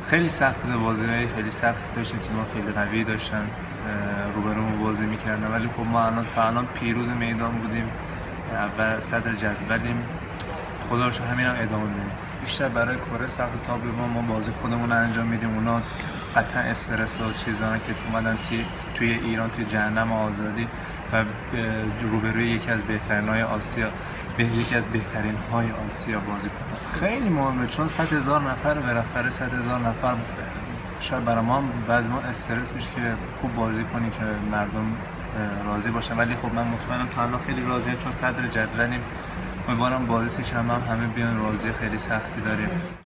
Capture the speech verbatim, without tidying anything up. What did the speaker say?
خیلی سخت بوده، بازی‌های خیلی سخت داشتیم، تیم‌ها خیلی قوی داشتن روبرومون بازی می‌کردن، ولی خب ما الان تا الان پیروز میدان بودیم، اول صدر جدولیم. خدا رو شکر همین هم ادامه میدیم. بیشتر برای کره سخت تا ما ما بازی خودمون رو انجام میدیم، اونا قطعا استرس و چیزایی که اومدن توی ایران توی جهنم آزادی و روبروی یکی از بهترین‌های آسیا به یکی از بهترین های آسیا بازی کنند. خیلی مهمه، چون صد هزار نفر بالاخره صد هزار نفر شاید برای ما بعضی ما استرس میشه که خوب بازی کنیم که مردم راضی باشن، ولی خب من مطمئنم تا الان خیلی راضیه چون صدر جدولیم. امیدوارم بازی سه شنبه هم همه بیان راضی. خیلی سختی داریم.